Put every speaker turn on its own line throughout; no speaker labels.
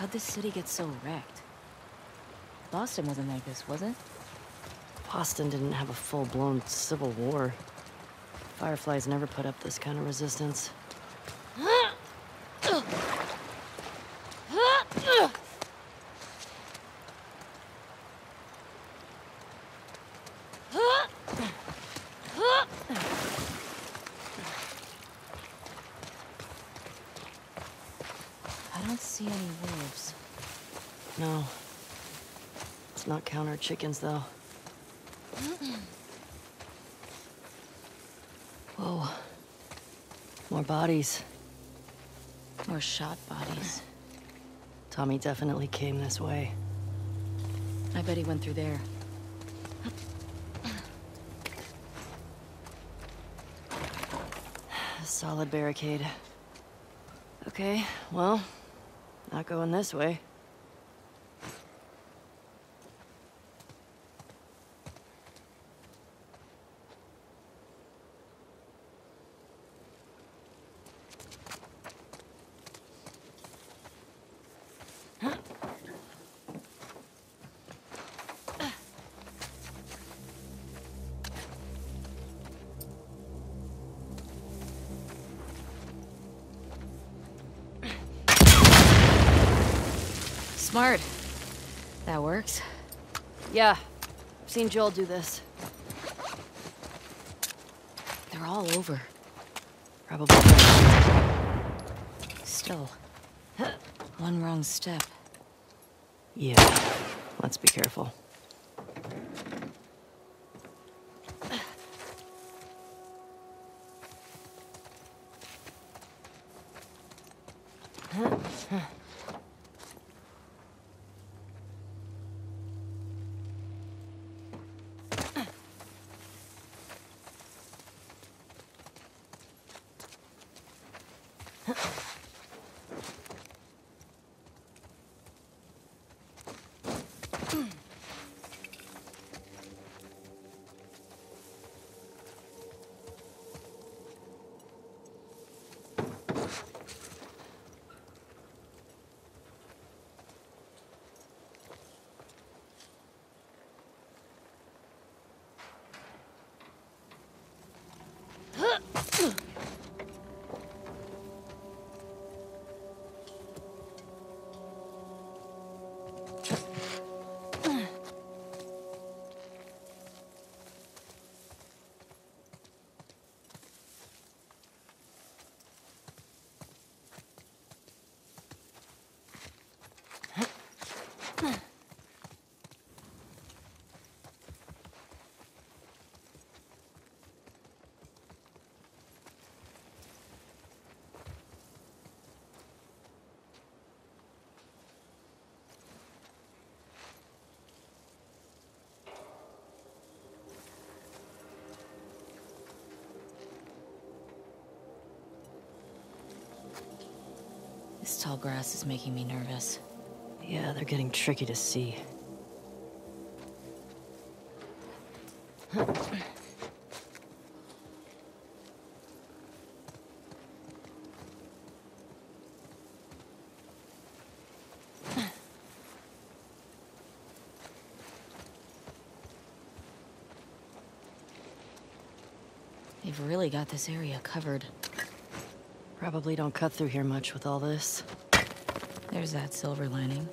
How'd this city get so wrecked? Boston wasn't like this, was it?
Boston didn't have a full-blown civil war. Fireflies never put up this kind of resistance.
I don't see any wolves.
No. Let's not count our chickens, though. Whoa. More bodies.
More shot bodies.
Tommy definitely came this way.
I bet he went through there.
A solid barricade. Okay, well, not going this way.
Smart. That works.
Yeah, I've seen Joel do this.
They're all over.
Probably.
Still. One wrong step.
Yeah, let's be careful.
This tall grass is making me nervous.
Yeah, they're getting tricky to see.
They've really got this area covered.
Probably don't cut through here much with all this.
There's that silver lining.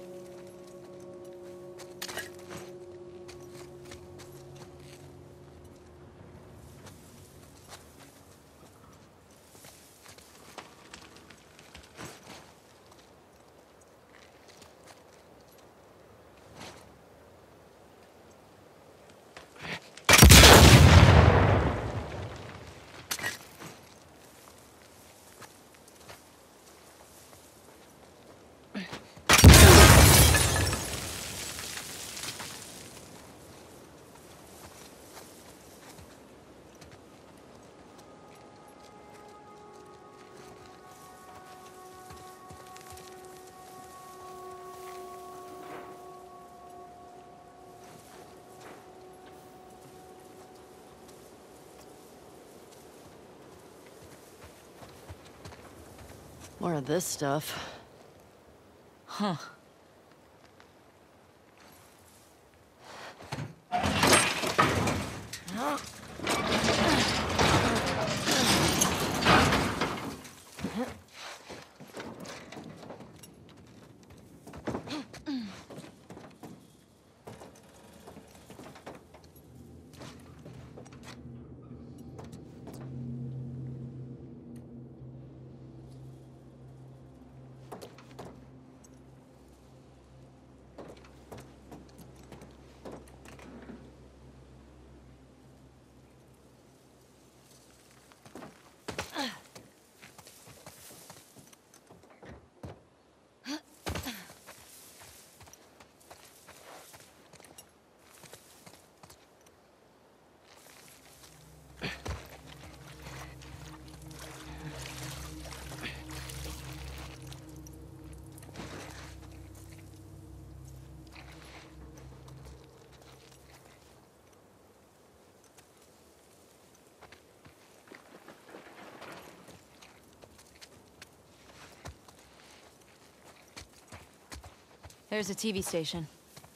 More of this stuff.
Huh. There's a TV station.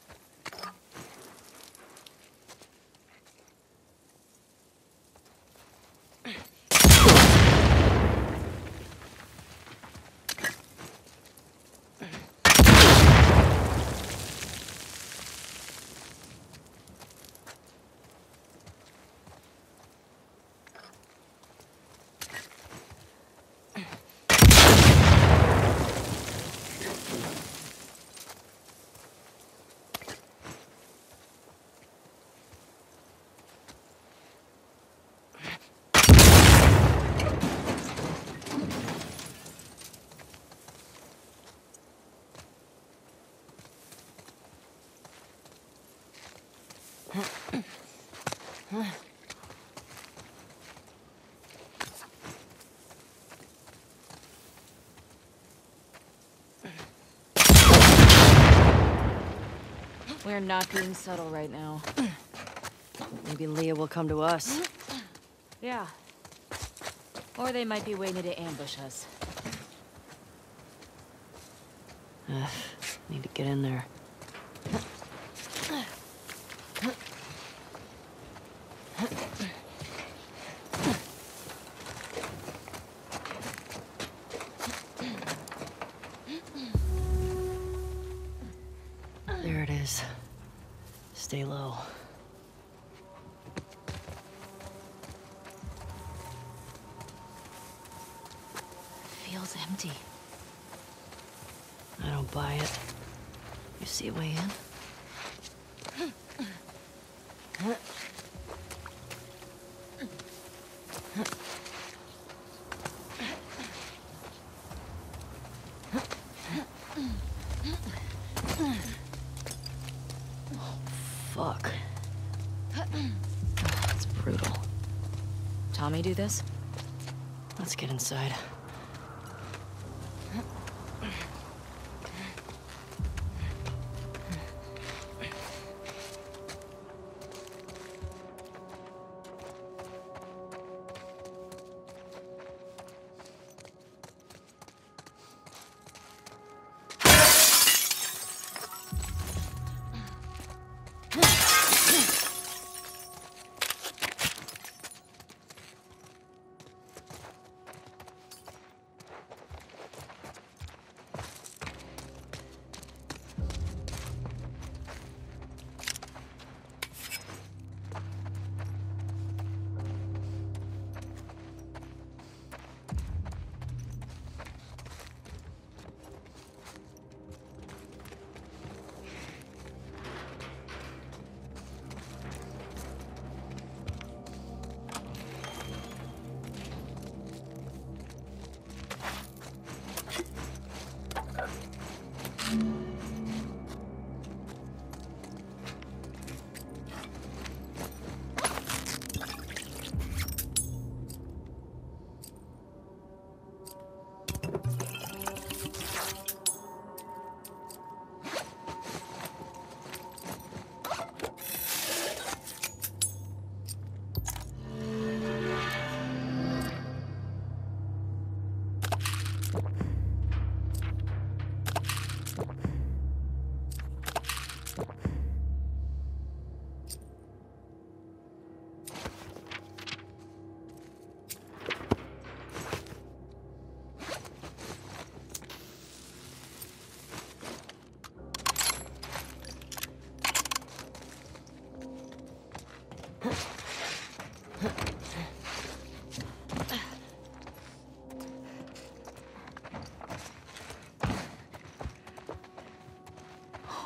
We're not being subtle right now.
Maybe Leah will come to us.
Yeah. Or they might be waiting to ambush us.
Need to get in there. There it is. Stay low.
Feels empty.
I don't buy it. You see a way in? Fuck. That's brutal.
Tommy do this?
Let's get inside.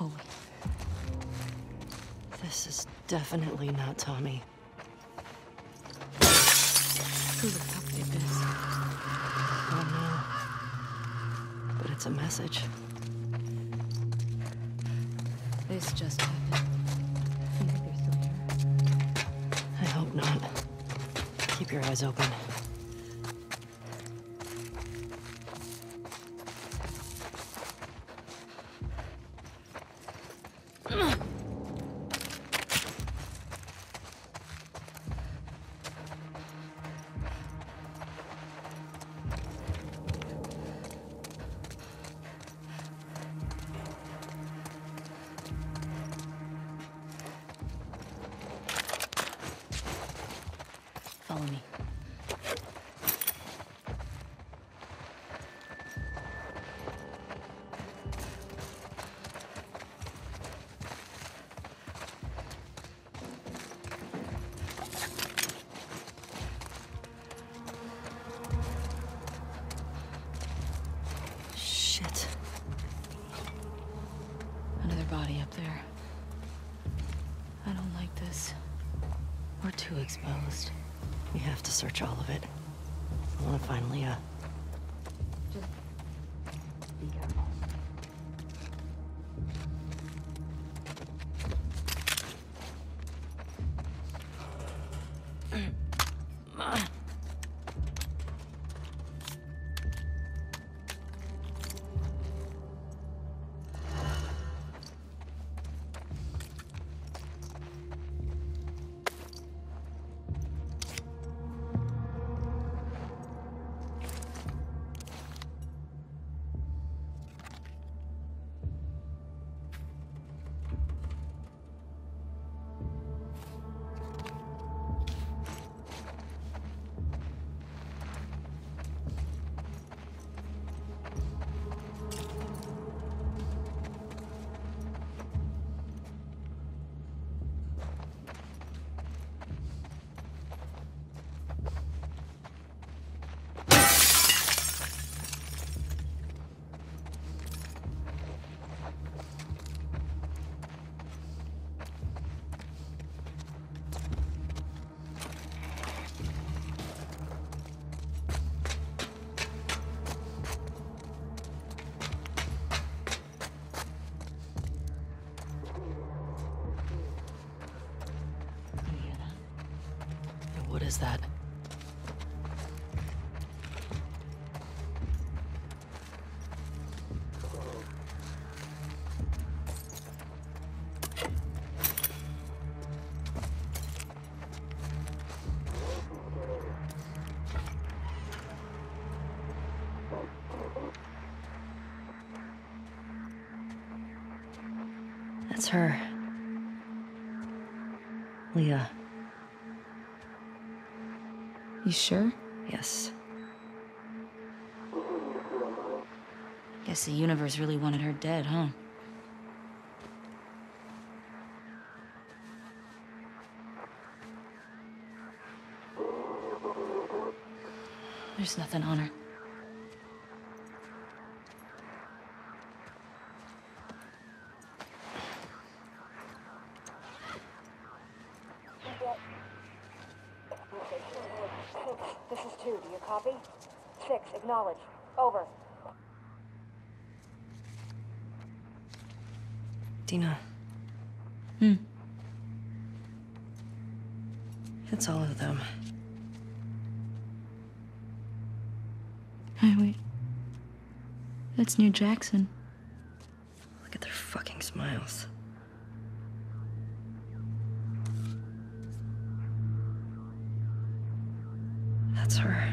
Holy.
This is definitely not Tommy.
Who the fuck did this?
Oh no. But it's a message.
This just happened. You think they're still here?
I hope not. Keep your eyes open.
Follow me.
Shit.
Another body up there. I don't like this.
We're too exposed. We have to search all of it. I want to find Leah.
Just be careful.
What is that? That's her. Leah.
You sure?
Yes.
Guess the universe really wanted her dead, huh? There's nothing on her.
This is 2. Do you copy? 6. Acknowledge. Over.
Dina. It's all of them.
Hey, wait. That's New Jackson.
Look at their fucking smiles. That's her.